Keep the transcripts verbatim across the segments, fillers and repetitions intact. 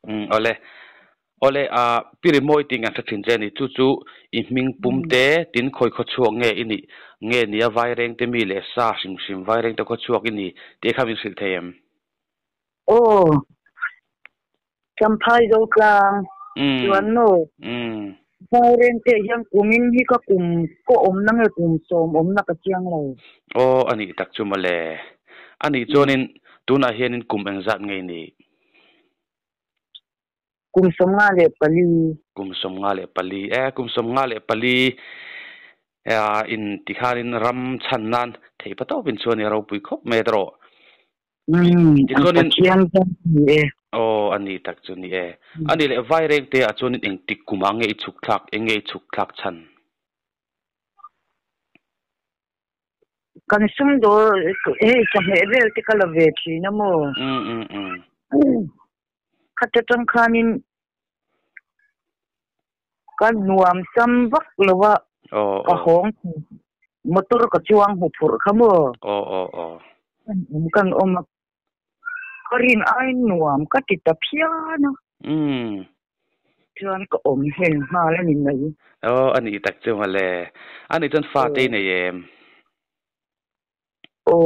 um ole ole a Pi Rimawii ting an thathin che ni chu chu I hming pum te tin khoi kho chuak nge ini nge ni a vai reng te mi le sa sim sim vai reng te kho chuak ini te khamin sil them oh champhai do klang chuan no um vai reng te yang kumin hi ka kum ko om na nge kum som om na ka chiang lo o ani tak chu male ani chonin tuna hianin kum eng zat ngei ni kum som nga le pali kum som nga le pali e kum som nga le pali ya in tikhanin ram chan nan thei pato bin choni ro pui khop me dro um chonin chiang jang e o ani tak chu ni e ani le vai reng te a chonin eng tik kuma nge chuk thak enge chuk thak chan kan sum do e cha he vel ti kala ve thi na mo um um um khata tang khanin kan nuam sam vak lowa o ka hong motor ka chuang hu phur khamo o o o kan om karin ai nuam ka ti ta phiana um chuan ka om hen ma la nin nei o ani tak chu male ani chon fa te ne yem o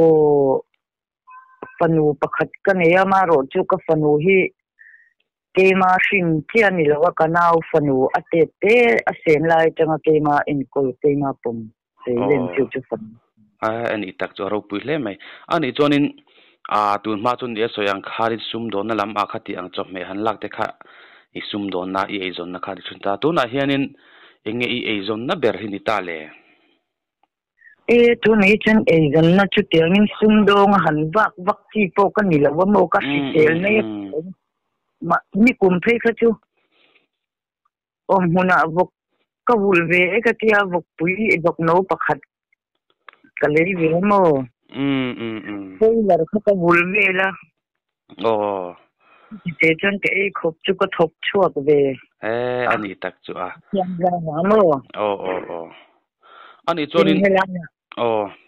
panu pakhat ka ne ya ma ro chu ka panu hi ke ma shin chian ni lawa ka nau panu ate te a sen lai changa ke ma in kol ke ma pum te len chu chu phan a ani tak chu ro pui hle mai ani chonin a tun ma chun ye soyang khari sum don na lam a khati ang chop me han lak te kha I sum don na I ei zon na khari chun ta tu na hianin enge I ei zon na ber hini ta le e tu nei chen ei zon na chu te ngin sum dong han vak vak chi po ka ni lawa mo ka si tel nei ma ni kum phei kha chu om huna vok ka vul ve e ka tia vok pui e vok no pakhat ka lei ve mo um um um phei lar kha ka vul ve la o te chen ke e khop chu ka thop chuak ve e ani tak chu a yang ga ma mo o o o ani chonin o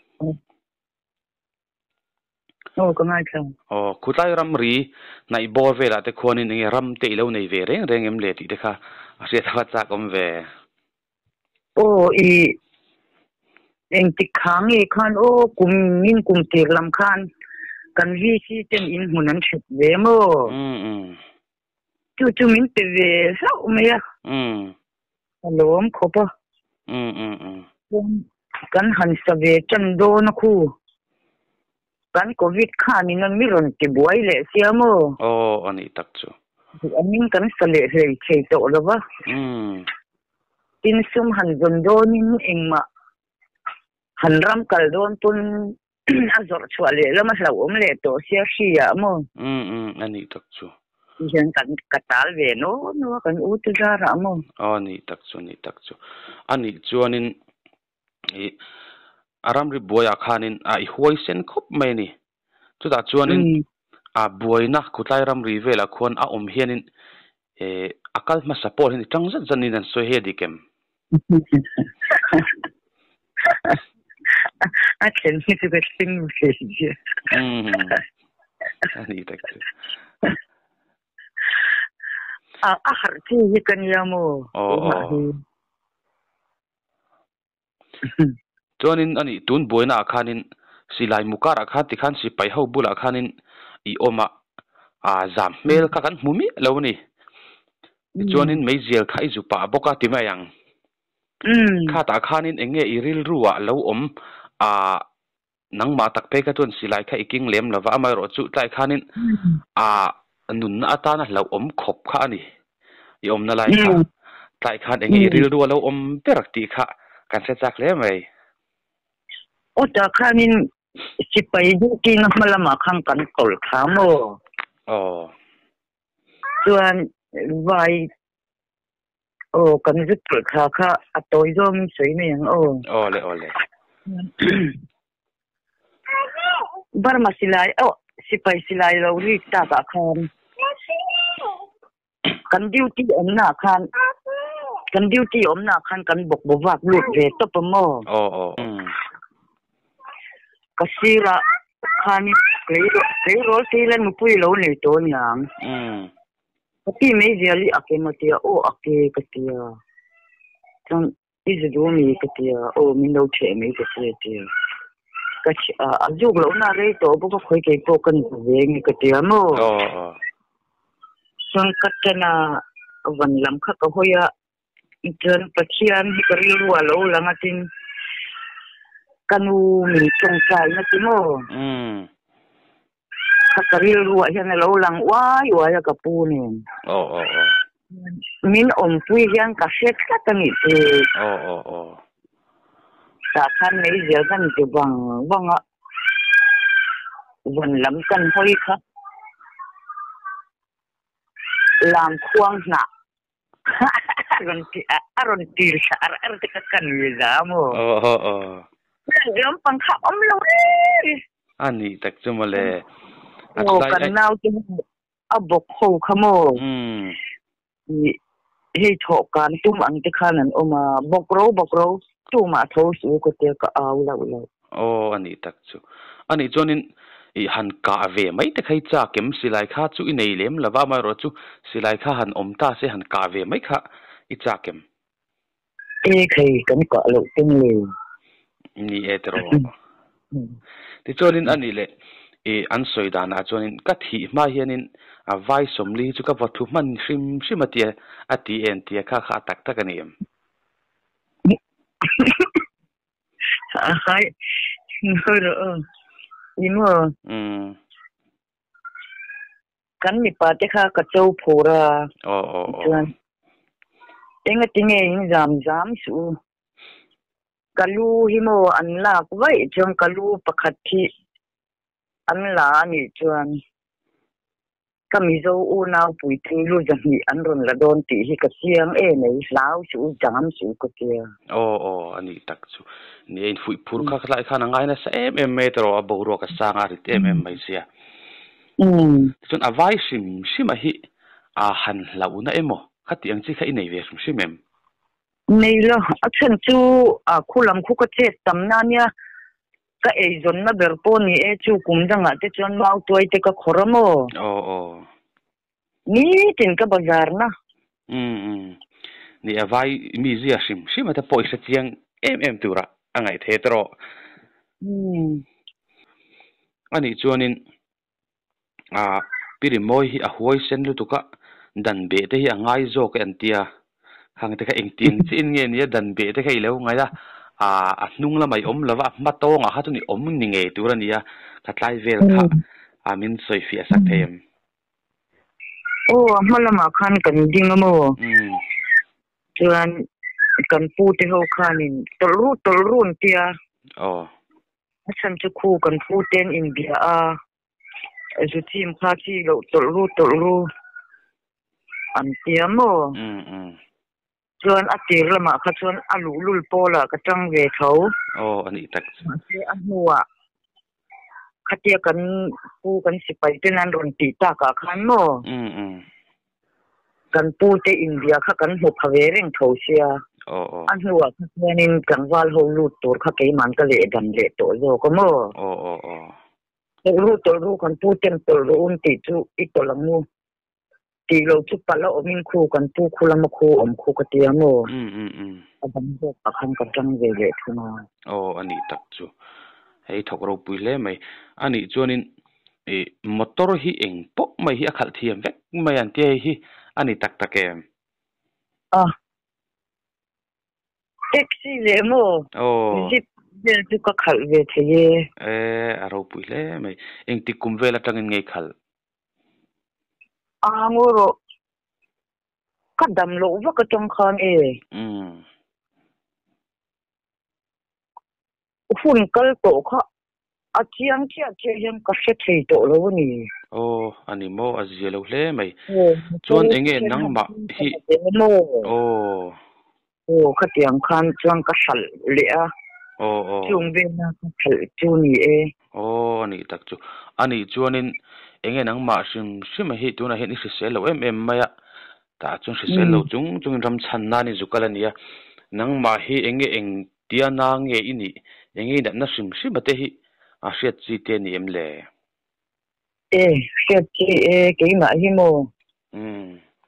o ka ngai thang o khutai ram ri nai bo ve la te khonin nge ram te lo nei ve reng reng em le ti te kha a se tha cha kom ve o I eng ti khang e khan o kum min kum tir lam khan kan vi si ten in hunan thit ve mo um um chu chu min te ve sa o me ya um lom khopa um um um kan han sa ve chan do na khu kan covid khan in mi ron ti buai le siamo o ani tak chu anin kan sa le he che to lo ba um tin sum han zon do nin engma han ram kal don tun azor chwale la ma la om le to sia sia mo um um ani tak chu jen kan katal ve no no kan u tu ra ra mo ani tak chu ni tak chu ani chuanin I aram ri boya khanin a I huai sen khop mai ni chu da chuanin a boina khutlai ram ri vela khon a om hianin e akal ma support hin tang zat zanin an so he dikem a ken ni tu ka sing fe ji um ani tak chu a a har chi hi kan ya mo o chuanin ani tun boina khanin silai mukar kha ti khan si pai ho bula khanin I oma a zam mel ka kan mumi lo ni chuanin mei zel khai zu pa boka ti ma yang um kha ta khanin enge iril ruwa lo om a nang ma tak pe ka tun silai kha iking lem lawa amai ro chu tlai khanin a nun na ata na lo om khop kha ni I om na lai kha tlai khan enge iril ruwa lo om perak ti kha kan se chak le mai o ta khanin si pai du ki na malama khang kan tol kha mo o chuan vai o kan zu tol kha kha a toi zom sei me yang o ole ole bar ma silai o si pai silai lo ri ta ta khan kan duty om na khan kan duty om na khan kan bok bo wak lut ve to pa mo o o kasira khani play play role ti len mu pui lo nei to nyang um Tapi meja li ake matia o ake katia. Tang isu dua mi katia o minau che mi katia dia. Kach azuk lo na re to buka koi ke po kan veng katia mo. Oh. Sang katana van lam kha ka hoya itan pachian hi kari ruwa lo langatin kanu mi chong sai na timo. Mm. Kakari ruwa hian lo lang wai wai ka pu ni. Oh oh oh. Min om pui hian ka set ka tani te. Oh oh oh. Sa khan nei giờ kan ti bang bang a. Van lam kan hoi kha. Lam khuang na. Aron ti aron ti sa ar ar te ka kan wi da mo. Oh oh oh. Jom pang kha om lo. Ani tak chumale. Oh kan nau ti abok ho khamo. Mm. Hi tho kan tum ang te khanan oma bokro bokro tu ma tho su ko te ka aw la la. Oh ani tak chu. Ani chonin i han ka ve mai te khai cha kem silai kha chu i nei lem lawa ma ro chu silai kha han om ta se han ka ve mai kha i cha kem. E khai kan ka lo ting le. Ni etro. Ti chonin ani le e an soidana chonin ka thi ma hianin a vai somli chu ka wathu man hrim hrimatia ati en tia kha kha tak tak ani em. Hai ngoro imo Mm. kan mi pa te kha ka chau phora. Oh oh oh. Enga tinge in jam jam su kalu himo an la vai chong kalu pakhat thi an la ni chuan kamizo u nau pui thu lu jang ni an ron la don ti hi ka siang e nei lau su jam su ko tia. Oh oh ani tak chu ni en fui phur kha kha kha na ngai na sa em em metro a bo ro ka sanga ri em em mai sia. Mm. Chun a vai sim sima hi a han lau na emo khati ang chi kha inei ve sim sim em. Nei lo a chen chu a khulam khu ka che tam na nya ka e zon na ber po ni e chu kum danga te chon mau toy te ka khoramo. Oh oh. Ni tin ka bazar na. Mm mm. Ni a vai mi zia sim sim ata poisa chiang em em tura angai the tro. Mm. Ani chuanin a Pi Rimawii hi a huai sen lu tuka dan be te hi angai zo ka antia hang te ka engtin chin nge ni dan be te kai lo ngai da a a hnung la mai om lawa ma to nga ha tu ni om ni nge tura ni ya ka tlai vel kha a min soi fi asak them. Oh malama khan kan dingamo. Mm. Chuan kan pu te ho khanin tolru tolrun tia. Oh. Asan chu khu kan pu ten India a zu tim kha chi lo tolru tolru an tia mo. Mm mm. Chuan atir lama kha chuan alu lul pola ka tang ve tho. Oh ani tak. Se a nuwa khatia kan pu kan sipai ten an ron ti ta ka khan mo. Mm mm. Kan pu te India kha kan hu phave reng tho sia. Oh oh. An nuwa kha nin kan wal ho lu tur kha ke man ka le dan le to zo ko mo. Oh oh oh. Tolru tolru kan pu ten tolru un ti chu i tolamu. Ti lo chu pala o min khu kan pu khula ma khu om khu ka tia mo. Mm mm mm. Abang zo pa khan ka tang ve le thuna. Oh ani tak chu. Hei thok ro pui le mai ani chuanin e motor hi eng pok mai hi akhal thiam vek mai an te hi ani tak tak em. Ah. Taxi le mo. Oh. Zip de chu ka khal ve the. Eh aro pui le mai eng ti kum vela tangin ngai khal. Angoro ka dam lo wa ka tong khan e. Mm. Hun kal to kha a chiang chia che hem ka se thei to lo ni. Oh ani mo azia lo le mai chuan enge nang ma hi. Oh. Oh ka tiang khan chuang ka sal le a. Oh oh. Chung ve na ka thal chu ni e. Oh ani tak chu ani chuanin enge nang ma sim sim hi tu na he ni se lo em em maya ta chung se lo chung chung ram chan na ni zukalania nang ma hi enge eng tia na nge ini enge da na sim sim te hi a shet chi te ni em le E shet chi e ke ma hi mo. Mm.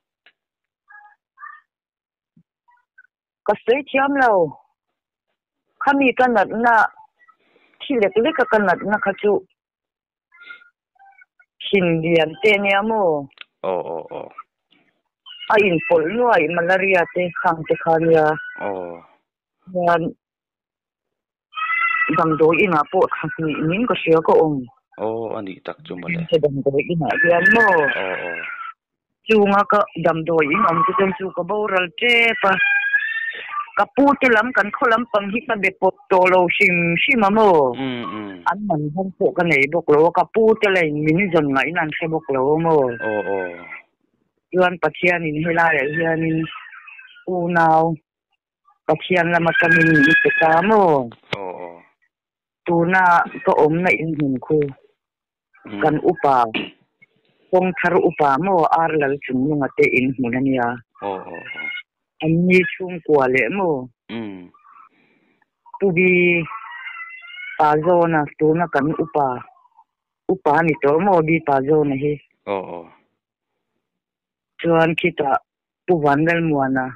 ก็สวยเทียมเราข้ามีกันนัดนะที่เล็กๆกันนัดนะเขาจูหินเดียนเตเนี่ยโมโอ้โอ้โอ้ไอ้อินปอลลอยมาลาเรียเตขังเตคาเรียโอ้ยันดำโดยอินาปอดขังนี่นิ่งก็เสียก็องโอ้อันนี้ตักจุ่มเลยจะดำโดยอินาเดียนโมโอ้โอ้จูงก็ดำโดยอินอมจะเป็นจูก็บ่รัลเจปะกับปูที่ล้ำกันเขาล้ำปังฮิตมันเด็ดปดโตเราชิมชิมาโมอืมอืมอันมันห้องโปกันไหนบอกเรากับปูที่ไรมินิจนไหนนั่นใช่บอกเราโมโอ้โอ้ย้อนปัจเจียนินให้ลายเฮียนินปูนาวปัจเจียนละมันก็มีอิสตาโมโอ้โอ้ตูน่าก็อมในอินหินคูกันอุปาคงทารุอุปาโมอาร์ลัลจุนยงเตอินหูนันยาโอ้โอ้อันนี้ช่วงกว่าเลยโมอืมปูบีปาโซนะตัวนักกันอุปาอุปานี่ตัวโมบีปาโซนะเฮโอ้โอ้ชวนคิดว่าปูวันเดลมัวนะ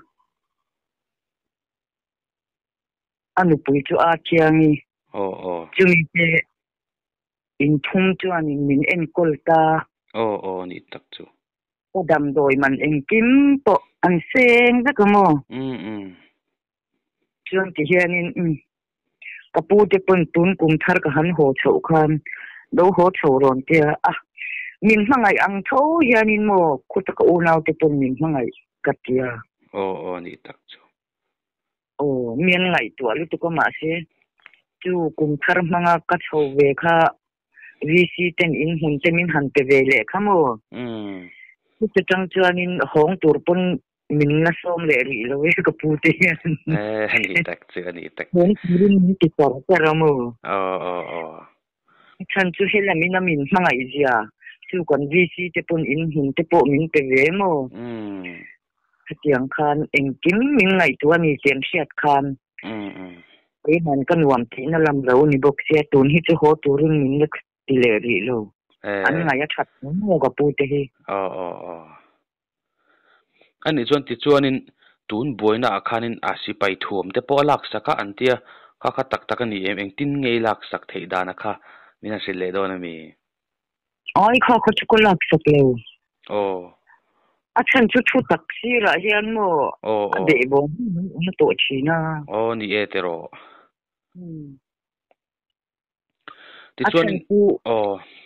อันนี้ปุยจูอาเชียงนี่โอ้โอ้จูมีเจอินทุ่งจวนอินมินเอ็นกอลตาโอ้โอ้นี่ตักจูก็ดำโดยมันเองกิมโปอันเซงสักโมอืมอืมชวนที่เฮียนินอืมกระปูจะปุ่นตุนกุมทาร์กหันโหโฉคันดูโหโฉรอนเตียอ่ะมินมังไงอังโถเฮียนินโมคุตกอูนาวจะปุ่นมินมังไงกัดเตียโอ้โอ้นี่ตักจูโอ้เมียนไงตัวลุตุก็มาเสจูกุมทาร์มังกัดโฉเวค่ะวีซีเต็นอินหุ่นเต็มินหันเปเวเล่ค่ะโมอืมจะจังจวนอินห้องตัวปุ่นมินน่ะส้มเลรีแล้วเว้ยกับปูเตียนเอ้อันนี้ตักจูอันนี้ตักเหมือนมินมินติดต่อกันแล้วโมโอ้โอ้โอ้ฉันจูเฮลามินามินมังไงจีอาจูกันวีซีเตปุ่นอินหุ่นเตปมินเปเวโมอืมเตียงคานเองกิมมินไงตัวนี้เสียงเสียดคานอืมอืมไอ้มันก็รวมที่นั่นลำเรานี่บอกเสียตุนที่จะโหตัวเรื่องมินเล็กติเลรีโลอันไงชัดโมกับปูเตฮีอ๋ออ๋ออ๋ออันนี้ส่วนที่ส่วนนี้ตูนบวยน่ะอาคารินอาศิไปถ่วมแต่พอลักสักอันเดียข้าข้าตักตักนี่เองเองตินไงลักสักเทียดานะคะมีน่าเสียเลยด้วยนะมีอ๋อไอ้ข้าเขาจะก็ลักสักเลวโอ้อาฉันชุดชุดตักซีละเฮียนโมโอ้เดี๋ยวบอกมันตัวชีน่าโอ้นี่เอเตโรอืมที่ส่วนนี้โอ้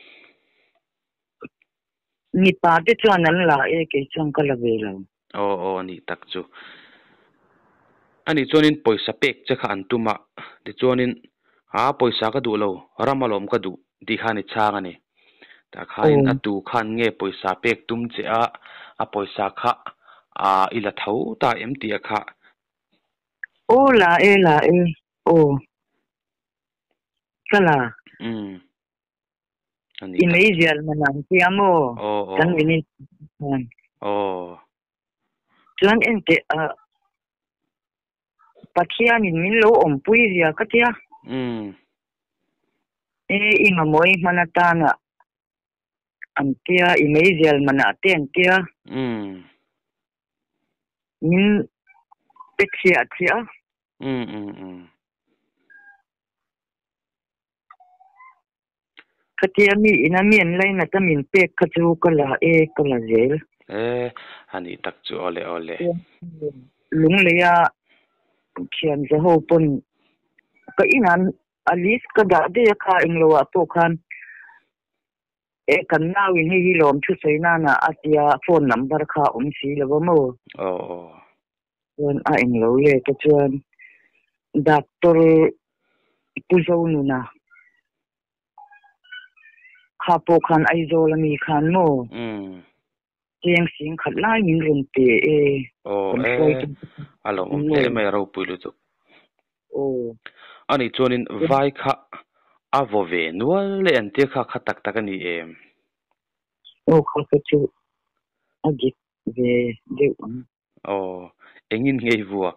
นี่ป้าที่ชวนนั้นละเอเกจงก็ละเวลาโอ้โอ้นี่ตักจูอันนี้ส่วนนี้ปอยสเปกจะขันตุมาที่ส่วนนี้หาปอยสักดูโลรามาลมก็ดูดีขันอิชากันนี่แต่ขันอัดูขันเงี้ยปอยสเปกตุมเจ้าอ่ะปอยสักขะอ่าอิละเท้าตาเอ็มตีอะค่ะโอ้ละเอละเอโอ้ก็ละอืมอันนี้อินเอเชียมันนั่งที่อาโมกันวินิโอ้จวนเอ็นเตอ่ะปัจจัยนี้มินโลอมปุยเรียก็เทียอืมเออิมามอยมันตานะอันเทียอินเอเชียมันอะเตียนเทียอืมมินเป็ดเสียเทียอืมอืมอืมก็เทียมีอินามีนเลยนะแต่มินเป็ดก็จูก็ละเอก็ละเจลเอออันนี้ตักจูโอเลโอเลลุงเลยอะเขียนจะโหปนก็อินันอลิสก็ด่าเดียค่ะอิงโลอะพวกคันเอกันน้าวินให้ฮิโลมชุดใส่หน้าน่ะอาเซียโฟนนัมเบอร์ค่ะอมสีแล้วว่าโมโอ้จวนอ่ะอิงโลเลยก็จวนดักตอร์ปุโจนุนะข้าพวกคันไอโซลมีคันโมอืมเจียงสิงขัดไล่ยิงรุนเตเอโอ้เออฮัลโหลผมเตะไม่รู้ปุยลุตุโอ้อันนี้จวนนี้ไว้ค่ะอาวเวนัวเล่นเตี้ยค่ะขัดตักตักนี่เองโอ้เขาก็จูอาจิตเวเดี๋ยวโอ้เอ็งยินไงวัว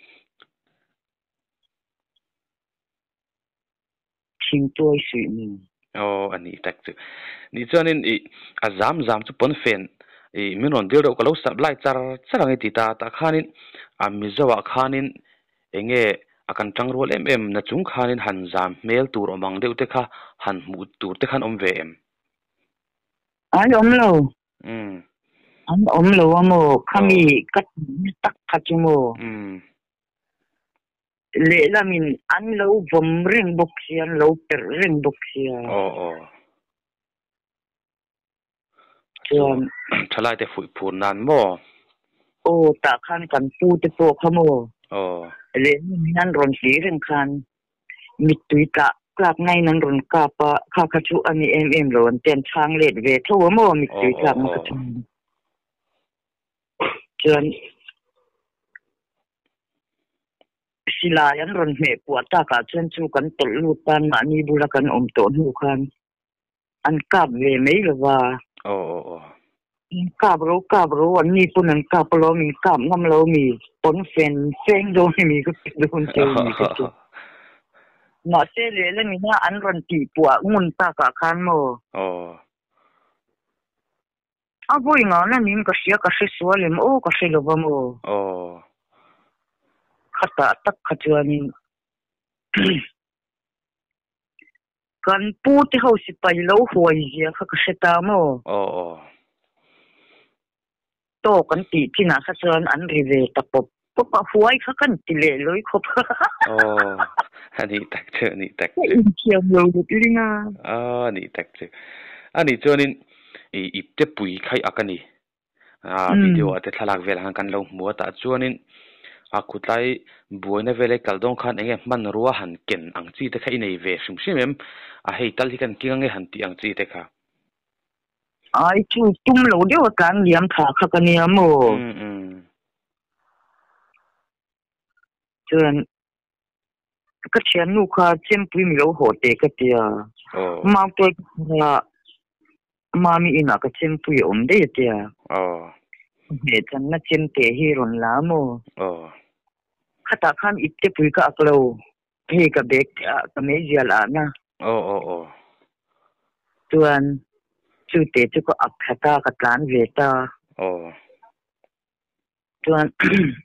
ชิงตัวสุดนี่โอ้อันนี้ตักจูนี่จวนนี้อีอาจามจามจุปนเฟนอีมินอนเดียวเราก็รู้สับไล่จาร์จาร์ไงติตาตาข้านี่ a mi zawa khanin enge akan tangrol em em na chung khanin han zam mel tur omang deuh te kha han mu tur te khan om ve em ai om lo um an om lo amo khami kat tak khachumo um le lamin an lo vom ring bok sian lo per ring bok sia oh oh so thalai te fui phur nan mo o ta khan kan pu te po khamo oh le nan ron si ring khan mit tuita klak nai nan ron ka pa kha khachu ani em em ron ten chang le ve tho mo mit tuita ma khachu chuan sila yan ron me puat ta ka chuan chu kan tol lu tan ma ni bula kan om to nu khan an kap ve mei lawa oh oh oh kap ro kap ro an ni pun an kap lo mi kap ngam lo mi pon fen feng do mi ko don che mi ko na se le le mi na an ron ti puwa ngun ta ka khan mo oh a voi nga na min ka sia ka se sualem o ka se lo mo oh khata tak khachuanin kan pu ti ho si pai lo huai zia kha ka se ta mo oh oh to kan ti tina kha chuan an ri ve ta pop pop a huai kha kan ti le loi khop oh ani tak che ni tak che in kiam lo linga ah ni tak che ani chuanin i ipte pui khai akani a video ate thalak vel han kan lo mu ta chuanin a khutlai buina vele kaldong khan enge man ruwa han ken ang chi te khai nei ve sim simem a hei tal hi kan kingange han ti ang chi te kha ai chu tum lo de wa kan liam tha kha ka ni amo um um chuan ka chian nu kha chem pui mi lo ho te ka tia oh ma to na ma mi ina ka chem pui om de tia oh he chan na chem te hi ron la mo oh khata khan itte pui ka aklo he ka bek ka me zia la na oh oh oh chuan chu te chu ko ap khata ka tlan ve ta oh chuan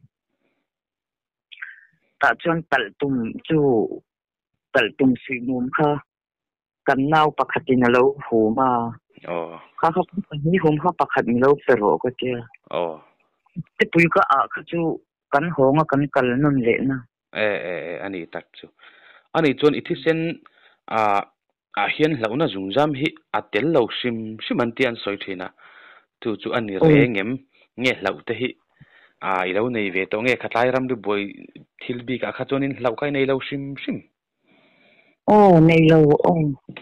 ta chuan tal tum chu tal tum si num kha kan nau pakhatin lo hu ma oh kha kha ni hum kha pakhat mi lo pero ko tia oh te pui ka a kha chu kan honga kan kal nun le na eh eh ani tak chu ani chon ithi sen a a hian hlauna zungjam hi atel lo sim siman tian soi thina tu chu ani rengem nge hlau te hi a ilo nei ve to nge khatlai ram du boi thilbi ka kha chonin hlau kai nei lo sim sim o nei lo o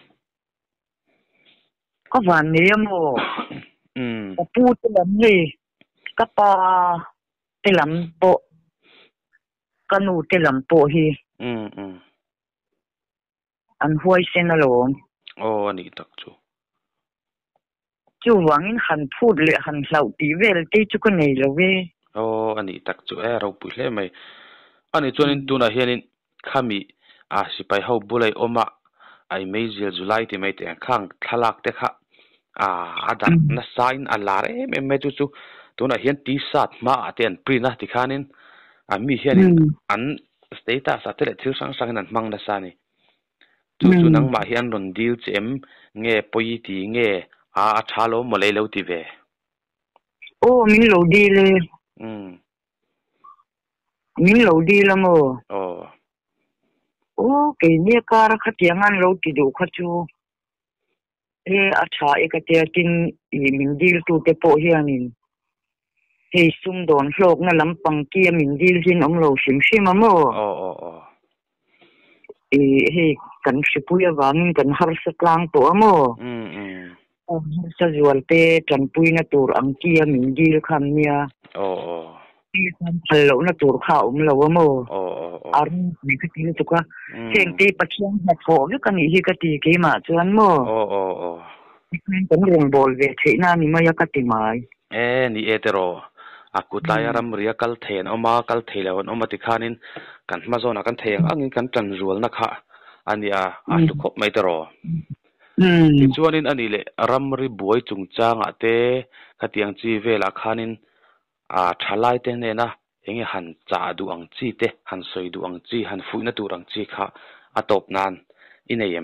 ko van ne mo um ko pu te lam ni ka pa te lam po kanu te lam po hi um um an huai sen alo oh ani tak chu chu wangin han phut le han hlau ti vel te chu ko nei lo we oh ani tak chu e ro pu hle mai ani chonin tuna hianin khami a sipai ho bulai oma ai mei zil july ti mai te khang thalak te kha a adak na sign alare me me chu chu tuna hian ti sat ma aten prina ti khanin a mi hianin an status atele thil sang sang nan mang na sani chu chu nang ma hian ron deal chem nge poi ti nge a thalo molei lo ti ve o min lo di le um min lo di la mo oh o ke ne ka ra kha tiangan lo ti do kha chu e a tha e ka te tin i min dil tu te po hianin he sum don hlok na lampang ki min dil hin om lo sim sim mo oh oh oh e he kan sipuya wangin kan har saklang to amo um um sa zual te tan pui na tur ang ki min dil kham nia oh oh hello na tur kha um lo mo oh oh oh ar mi ka ti tu ka seng te pathian ha tho ve kan hi ka ti ke ma chuan mo oh oh oh kan rong bol ve the na ni ma ya ka ti mai e ni etero akutlai ram ria kal then oma kal theleon oma ti khanin kan ma zona kan theng angin kan tan rual na kha ania a tu khop mai tero ti chuanin ani le ram ri buai chung changa te khatiang chi vela khanin a thalai te ne na enge han cha du ang chi te han soi du ang chi han fui na tu rang chi kha atop nan inayem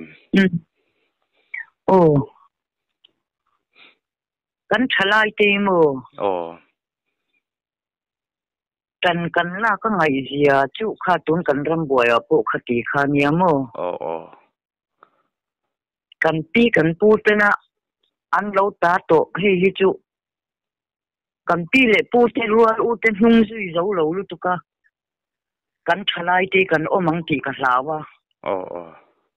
oh kan thalai te mo oh kan kan la ka ngai zia chu kha tun kan ram boya po khati kha nia mo oh oh kan pi kan pu te na an lo ta to hi hi chu kan pi le pu te rual u te hung zui zo lo lu tu ka kan thalai te kan omang ti ka lawa oh oh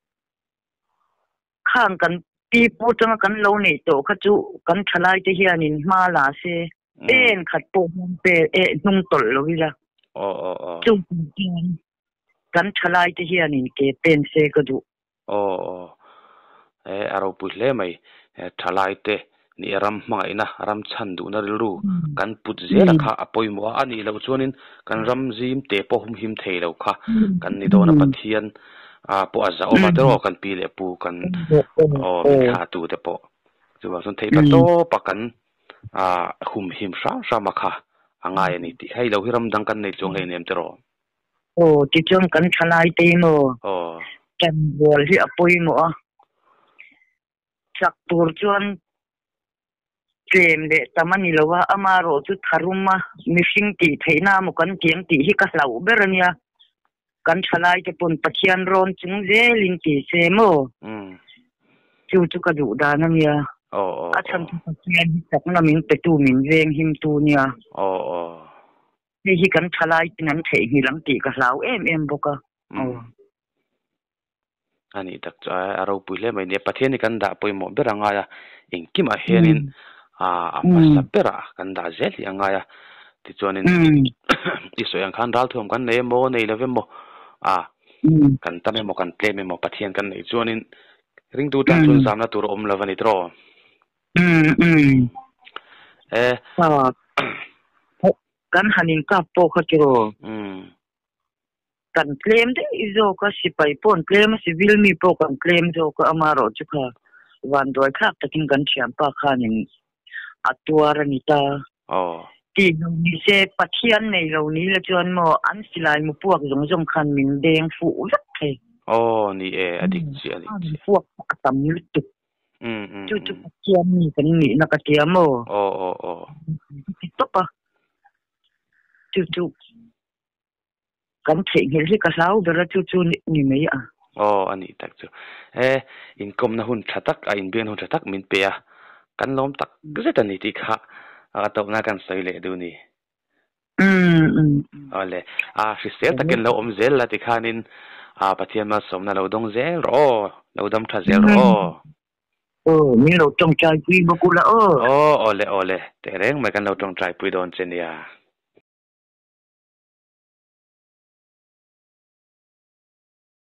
khang kan pi pu tang kan lo nei to kha chu kan thalai te hianin ma la se en khat po hum pe e nung tol lo hi la oh oh oh chu kan thalai te hianin ke pen se ka du oh oh e aro pu hle mai thalai te ni ram ma ina ram chan du na ru kan put zela kha apoi mo ani lo chuanin kan ram zim te po hum him thei lo kha kan ni do na pathian a po aza o ma tro kan pi le pu kan o mi kha tu te po chu ba son thei pa to pa kan a hum him sa sa ma kha angai ni ti hai lo hiram dang kan nei chung hei nem te ro o ti chung kan thalai te mo o kan bol hi apoi mo chak tur chuan tlem de tamani lowa amaro chu tharuma mishing ti theina mo kan tiang ti hi ka hlau berania kan thalai te pun pathian ron chung zelin ti se mo um chu chu ka du da na nia o o a chan pathian hi tak na min pe tu min veng him tu nia o o ni hi kan thalai tin an thei hi lang ti ka hlau em em boka o ani tak cha aro puile mai ne pathian kan da poi mo beranga ya ingkim a henin a apasa pera kan da zel yanga ya ti chonin iso yang khan dal thum kan ne mo nei leve mo a kan ta me mo kan ple me mo pathian kan nei chonin ring du tan chun samna tur om lavani tro mm mm eh kan hanin ka po kha tiro mm kan claim de izo ka sipai pon claim civil mi po kan claim zo ka amaro chuka wan doi khak takin kan thiam pa khanin atuara ni ta oh ti ni se pathian nei lo ni le chuan mo an silai mu puak zong zong khan min deng fu zak the oh ni e adik chi adik chi puak atam ni tu mm mm chu chu pathian ni kan ni na ka tiamo oh oh oh to pa chu chu kan thei ngel hi ka hlau bera chu chu ni mei a oh ani tak chu eh income na hun thatak a in ben hun thatak min pe a kan lom tak zeta ni ti kha a to na kan sai le du ni mm mm ole a fisel takin lo om zel la ti khanin a pathian ma som na lo dong zel ro lo dam tha zel ro oh ni lo tong chai pi ba kula oh oh ole ole te reng ma kan lo tong trai pui don chen ya